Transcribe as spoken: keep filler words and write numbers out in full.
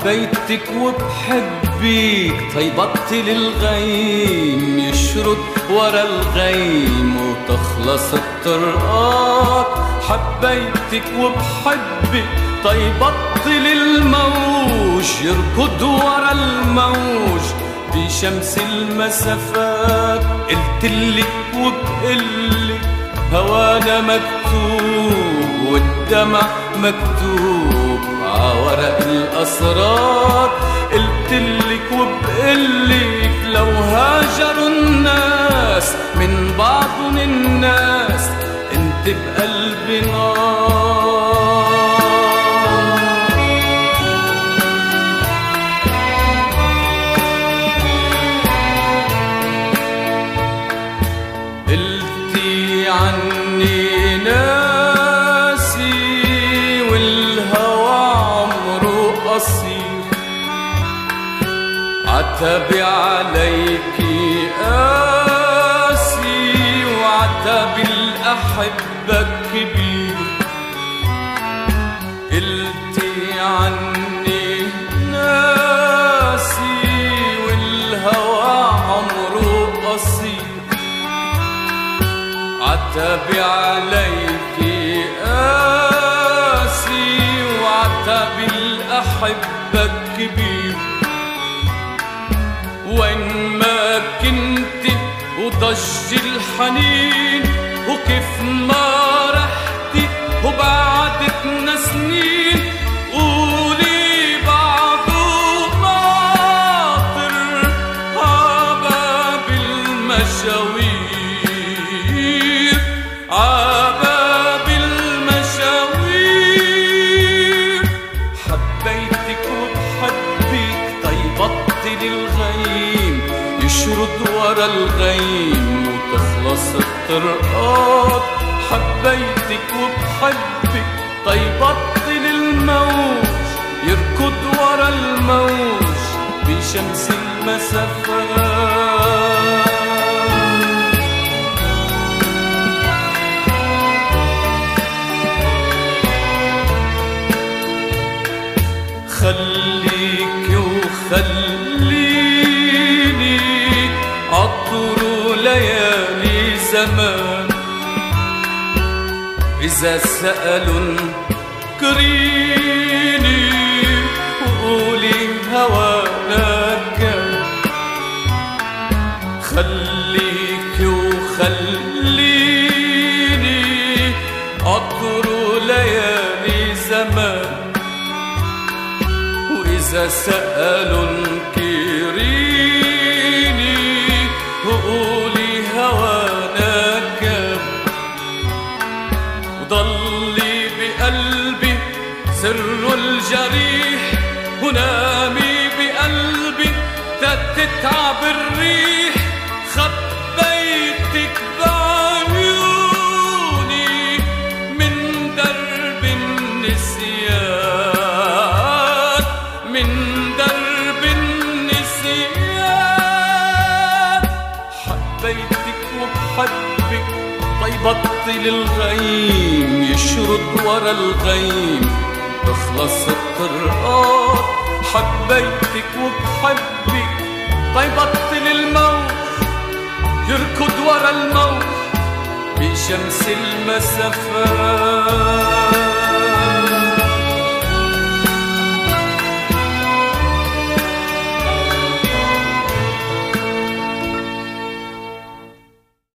حبيتك وبحبك طيبت للغيم يشرد ورا الغيم وتخلص الطرقات. حبيتك وبحبك طيبت للموج يركض ورا الموج بشمس المسافات. قلتلك وبقلك هوانا مكتوب والدمع مكتوب عورق الأسرار. قلتلك وبقلك لو هاجروا الناس من بعضن الناس انت بقلبي نار. قلتي عني ناسي والهوى عمره قصير. عتبي عليكي قاسي وعتبي الأحبة كبير. قلتي عني ناسي والهوى عمره قصير. عتبي عليكي قاسي وعتبي الأحبة كبير. وين ما كنت وضج الحنين وكيف ما رحتي وبعدتنا سنين. قولي بعده ناطر عباب المشاوير عباب المشاوير. حبيتك وبحبك طيبت للغيم يشرد ورا الغيم وتخلص الطرقات. حبيتك وبحبك طيبت للموج يركض ورا الموج بشمس المسافات. خليكي وخليني عطر ليالي زمان. إذا سألوا كريني وقولي هوانا كان. خليكي وخليني عطر ليالي زمان. وإذا سألوا انكريني وقولي هوانا كان. وضلي بقلبي سر الجريح ونامي بقلبي تتتعب الريح. خبيتك بعيوني من درب النسيان من درب النسيان. حبيتك وبحبك طيبت للغيم يشرد ورا الغيم تخلص الطرقات. حبيتك وبحبك طيبت للموج يركض ورا الموج بشمس المسافات.